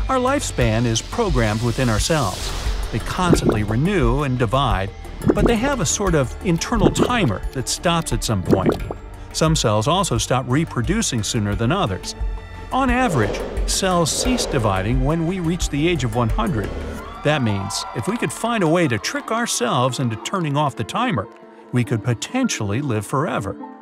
Our lifespan is programmed within our cells. They constantly renew and divide, but they have a sort of internal timer that stops at some point. Some cells also stop reproducing sooner than others. On average, cells cease dividing when we reach the age of 100. That means if we could find a way to trick ourselves into turning off the timer, we could potentially live forever.